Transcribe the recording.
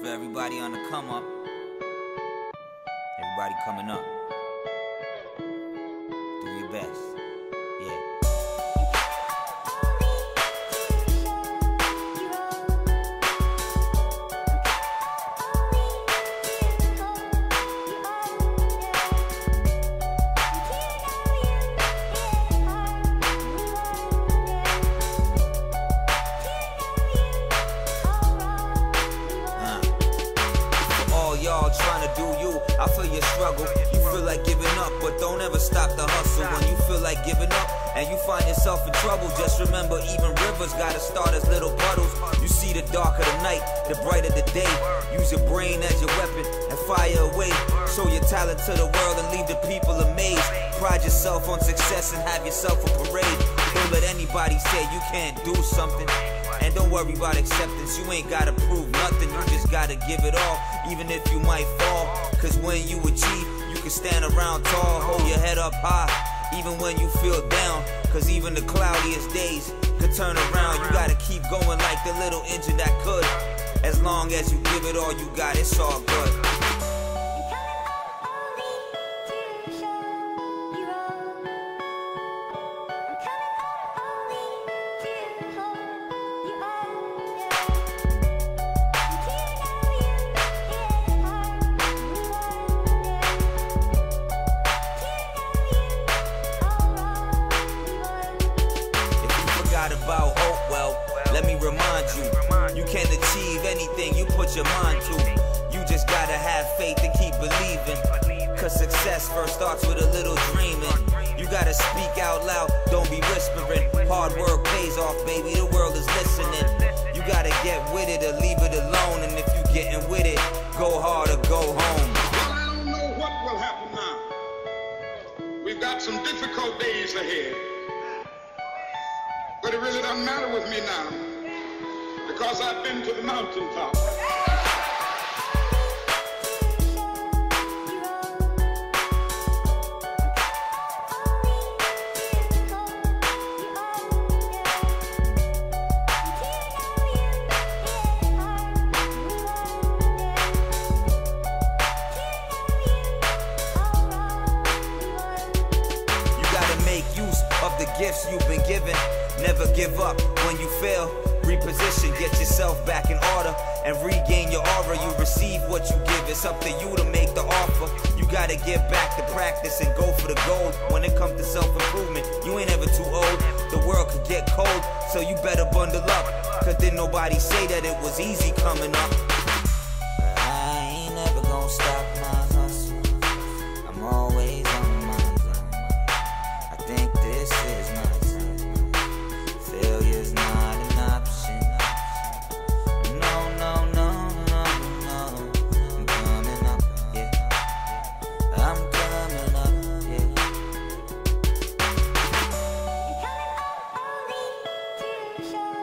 for everybody on the come up. Everybody coming up. Do your best. Yeah. Y'all trying to do you, I feel your struggle. You feel like giving up, but don't ever stop the hustle. When you feel like giving up and you find yourself in trouble, just remember even rivers gotta start as little puddles. You see the darker the night, the brighter the day. Use your brain as your weapon and fire away. Show your talent to the world and leave the people amazed. Pride yourself on success and have yourself a parade. Don't let anybody say you can't do something. And don't worry about acceptance, you ain't gotta prove nothing. You just gotta give it all, even if you might fall. Cause when you achieve, you can stand around tall. Hold your head up high, even when you feel down. Cause even the cloudiest days could turn around. You gotta keep going like the little engine that could. As long as you give it all you got, it's all good. About hope, well, let me remind you, you can achieve anything you put your mind to. You just gotta have faith and keep believing. Cause success first starts with a little dreaming. You gotta speak out loud, don't be whispering. Hard work pays off, baby, the world is listening. You gotta get with it or leave it alone. And if you getting with it, go hard or go home. Well, I don't know what will happen now. We've got some difficult days ahead. But it really doesn't matter with me now, because I've been to the mountaintop. You gotta make use of the gifts you've been given. Never give up when you fail. Reposition, get yourself back in order and regain your aura. You receive what you give. It's up to you to make the offer. You gotta get back to practice and go for the gold. When it comes to self-improvement, you ain't ever too old. The world could get cold, so you better bundle up. Cause didn't nobody say that it was easy coming up. I ain't never gonna stop my hustle. I'm always on my zone. I think this is my failure's not an option. No, no, no, no, no. I'm coming up, yeah. I'm coming up, yeah.